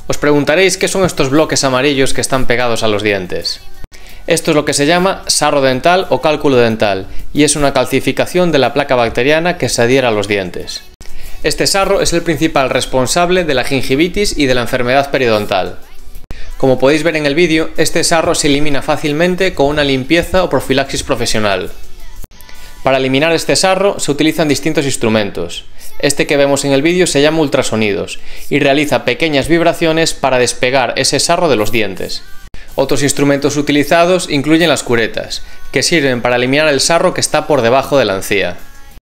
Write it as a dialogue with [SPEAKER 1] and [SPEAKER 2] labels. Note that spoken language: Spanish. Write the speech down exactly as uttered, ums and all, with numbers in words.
[SPEAKER 1] Os preguntaréis qué son estos bloques amarillos que están pegados a los dientes. Esto es lo que se llama sarro dental o cálculo dental, y es una calcificación de la placa bacteriana que se adhiere a los dientes. Este sarro es el principal responsable de la gingivitis y de la enfermedad periodontal. Como podéis ver en el vídeo, este sarro se elimina fácilmente con una limpieza o profilaxis profesional. Para eliminar este sarro se utilizan distintos instrumentos. Este que vemos en el vídeo se llama ultrasonidos y realiza pequeñas vibraciones para despegar ese sarro de los dientes. Otros instrumentos utilizados incluyen las curetas, que sirven para eliminar el sarro que está por debajo de la encía.